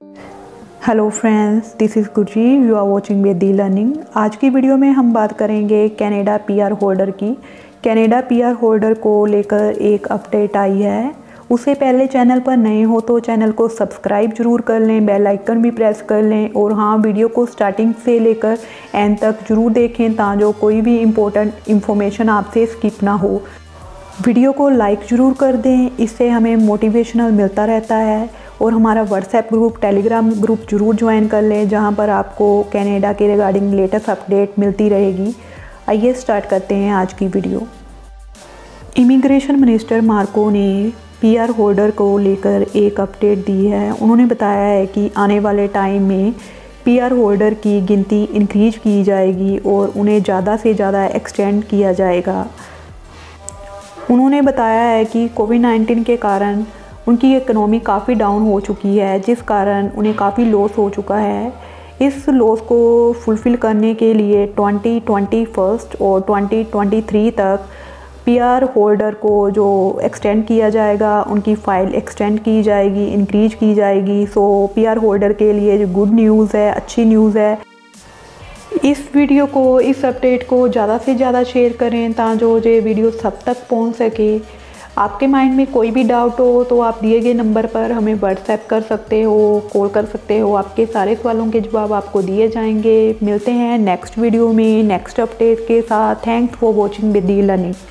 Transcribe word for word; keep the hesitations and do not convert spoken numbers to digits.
Hello friends, this is Gurji, you are watching Vedi learning. आज की video में हम बात करेंगे कनाडा पीआर होल्डर की। कनाडा पीआर होल्डर को लेकर एक अपडेट आई है। उससे पहले चैनल पर नए हो तो चैनल को सब्सक्राइब जरूर कर लें, बेल आइकन भी प्रेस कर लें और हाँ, वीडियो को स्टार्टिंग से लेकर एंड तक ज़रूर देखें ताकि कोई भी इम्पोर्टेंट इन्फॉर्मेशन आपसे स्किप ना हो। वीडियो को लाइक ज़रूर कर दें, इससे हमें मोटिवेशनल मिलता रहता है। और हमारा व्हाट्सएप ग्रुप, टेलीग्राम ग्रुप ज़रूर ज्वाइन कर लें, जहां पर आपको कनाडा के रिगार्डिंग लेटेस्ट अपडेट मिलती रहेगी। आइए स्टार्ट करते हैं आज की वीडियो। इमिग्रेशन मिनिस्टर मार्को ने पीआर होल्डर को लेकर एक अपडेट दी है। उन्होंने बताया है कि आने वाले टाइम में पीआर होल्डर की गिनती इंक्रीज की जाएगी और उन्हें ज़्यादा से ज़्यादा एक्सटेंड किया जाएगा। उन्होंने बताया है कि कोविड नाइन्टीन के कारण उनकी इकोनॉमी काफ़ी डाउन हो चुकी है, जिस कारण उन्हें काफ़ी लॉस हो चुका है। इस लॉस को फुलफ़िल करने के लिए ट्वेंटी ट्वेंटी फर्स्ट और ट्वेंटी ट्वेंटी थ्री तक पीआर होल्डर को जो एक्सटेंड किया जाएगा, उनकी फ़ाइल एक्सटेंड की जाएगी, इंक्रीज की जाएगी। सो पीआर होल्डर के लिए जो गुड न्यूज़ है, अच्छी न्यूज़ है। इस वीडियो को, इस अपडेट को ज़्यादा से ज़्यादा शेयर करें ताकि जो ये वीडियो सब तक पहुंच सके। आपके माइंड में कोई भी डाउट हो तो आप दिए गए नंबर पर हमें व्हाट्सएप कर सकते हो, कॉल कर सकते हो। आपके सारे सवालों के जवाब आपको दिए जाएंगे। मिलते हैं नेक्स्ट वीडियो में नेक्स्ट अपडेट के साथ। Thanks for watching Vedi learning.